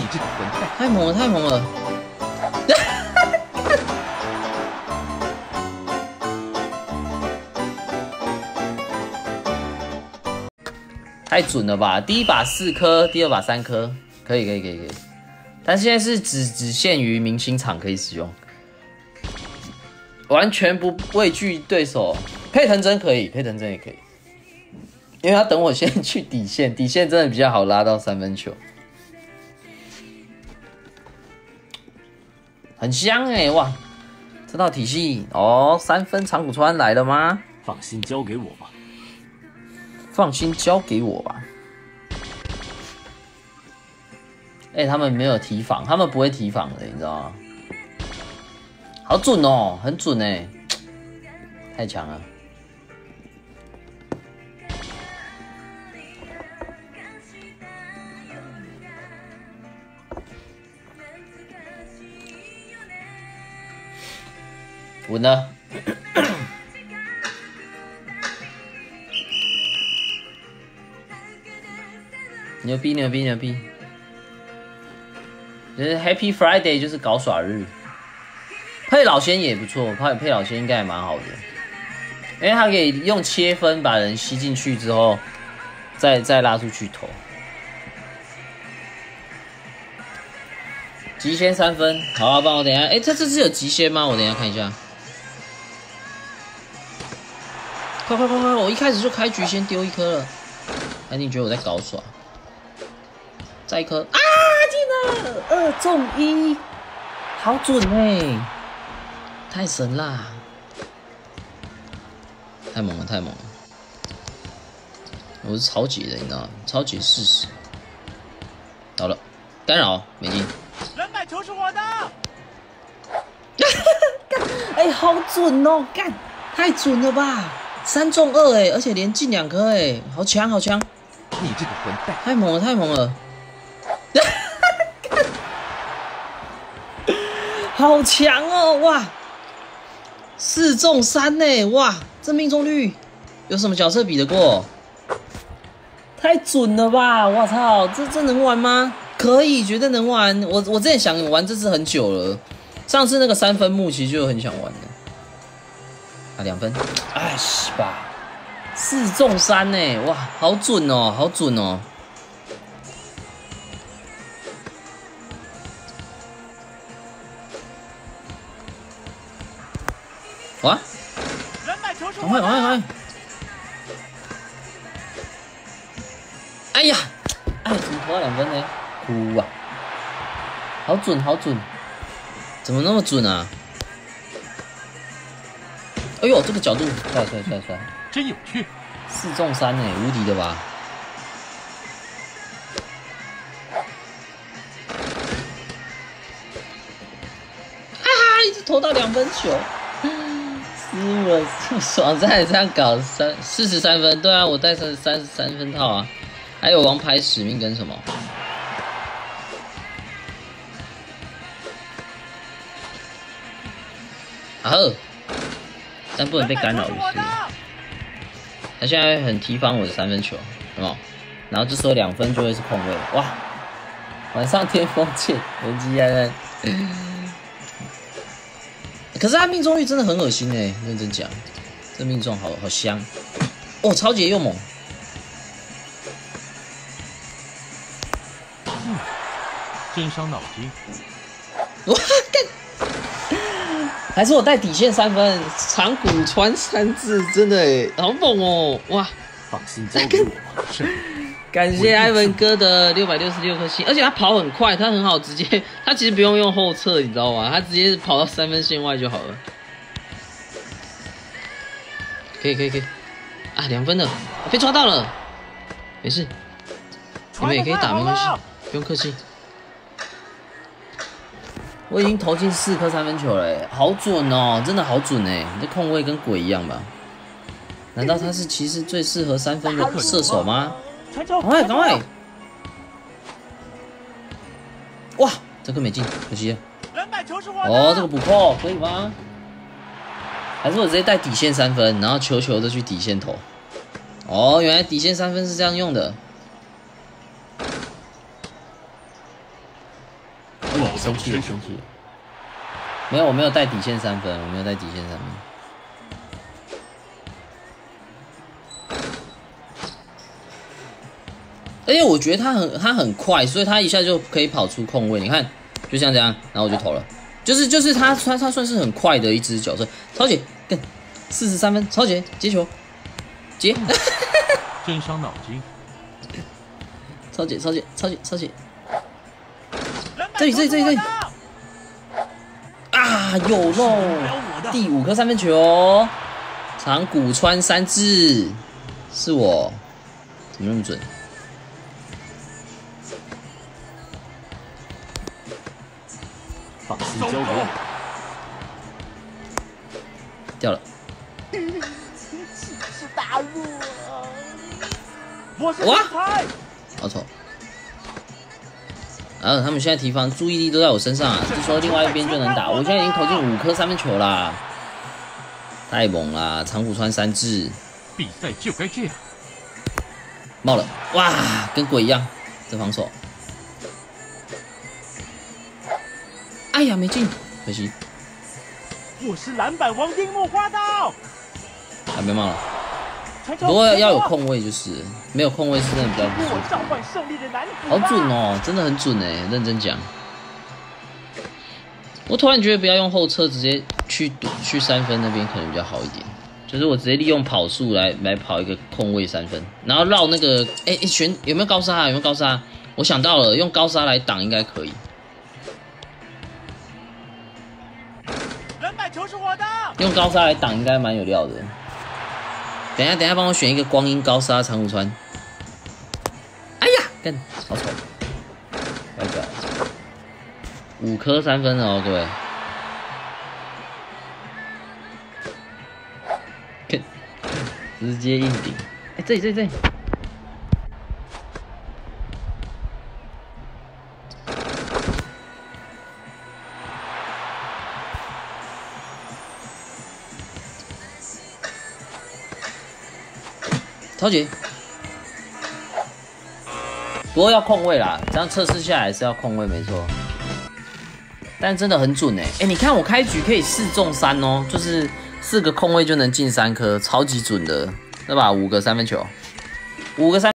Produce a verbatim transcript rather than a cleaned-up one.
你这个混蛋！ 太猛了，太猛了！太准了吧！第一把四颗，第二把三颗，可以，可以，可以，可以。但现在是只只限于明星场可以使用，完全不畏惧对手。佩腾真可以，佩腾真也可以，因为他等我先去底线，底线真的比较好拉到三分球。 很香哎、欸、哇！这套体系哦，三分长谷川来了吗？ 放心交给我吧， 放心交给我吧。哎、欸，他们没有提防，他们不会提防的，你知道吗？好准哦，很准哎、欸，太强了。稳了，牛逼牛逼牛逼！就是 Happy Friday 就是搞耍日，配老仙也不错，配配老仙应该也蛮好的，因为他可以用切分把人吸进去之后，再再拉出去投。极限三分，好啊，帮我等一下，哎、欸，这这是有极限吗？我等一下看一下。 快快快快！我一开始就开局先丢一颗了，他一定觉得我在搞耍。再一颗啊，进了，二中一，好准哎、欸，太神啦！太猛了，太猛了！我是超级的，你知道吗？超级事实。好了，干扰没进。 篮板球是我的。 哎、欸，好准哦！干，太准了吧！ 三中二哎，而且连进两颗哎，好强好强！ 你这个混蛋！ 太猛了太猛了！好强哦哇！四中三呢哇！这命中率有什么角色比得过？太准了吧！我操，这这能玩吗？可以，绝对能玩。我我之前想玩这次很久了，上次那个三分幕其实就很想玩的。 啊，两分，哎西吧，四中三呢，哇，好准哦，好准哦！哇，赶快赶快赶快！哎呀，哎，怎么投到两分呢？哭啊！好准好准，怎么那么准啊？ 哎呦，这个角度帅帅帅帅， 真有趣！ 四中三呢，无敌的吧？啊！一直投到两分球，失误了，这么爽，再这样搞三四十三分，对啊，我带三三十三分套啊，还有王牌使命跟什么？啊呵！ 但不能被干扰就是。他现在很提防我的三分球，有没有？然后这时候两分就会是空位，哇！晚上天风剑，人机安安。可是他命中率真的很恶心哎、欸，认真讲，这命中好好香。哦，超级又猛。 嗯，真伤脑筋。 哇，干！ 还是我带底线三分，长谷川三字真的哎，好猛哦！哇， 放心交给我吧。是。 感谢艾文哥的六百六十六颗星，而且他跑很快，他很好，直接他其实不用用后撤，你知道吗？他直接跑到三分线外就好了。可以可以可以，啊，两分了，被抓到了，没事，你们也可以打，没关系，不用客气。 我已经投进四颗三分球了，好准哦，真的好准哎！你这控位跟鬼一样吧？难道他是骑士最适合三分的射手吗？赶快赶快！哇，这颗没进，可惜了。哦，这个补扣可以吗？还是我直接带底线三分，然后球球的去底线投？哦，原来底线三分是这样用的。 哎呦，生气了，生气了。没有，我没有带底线三分，我没有带底线三分。而且我觉得他很他很快，所以他一下就可以跑出空位。你看，就像这样，然后我就投了。就是就是他他他算是很快的一支角色。超姐，更四十三分，超姐接球，接。 真伤脑筋。 超姐超姐超姐超姐，这里这里这里这里。啊，有漏！第五颗三分球，长谷川三字，是我，怎么那么准？ 放心交给我。 掉了。 气势大弱。 我是哇！好丑。啊，他们现在提防注意力都在我身上啊，这时候另外一边就能打。我现在已经投进五颗三分球啦，太猛啦！长谷川三字， 比赛就该这样。 冒了，哇，跟鬼一样，这防守。哎呀，没进，可惜。 我是篮板王樱木花道。 还没冒了。不过要有空位，就是没有空位是真的比较不舒服。好准哦，真的很准哎，认真讲。我突然觉得不要用后撤，直接去去三分那边可能比较好一点。就是我直接利用跑速来来跑一个空位三分，然后绕那个哎哎旋有没有高杀啊？有没有高杀？我想到了，用高杀来挡应该可以。 篮板球是我的。用高杀来挡应该蛮有料的。等一下，等一下，帮我选一个光阴高杀长谷川。哎呀，干，好丑！不要搞，五颗三分了哦，各位。看，直接硬顶。哎，这里，这里，这里。超级，不过要控位啦，这样测试下来是要控位没错，但真的很准哎、欸、哎、欸，你看我开局可以四中三哦，就是四个控位就能进三颗，超级准的，对吧？五个三分球，五个三。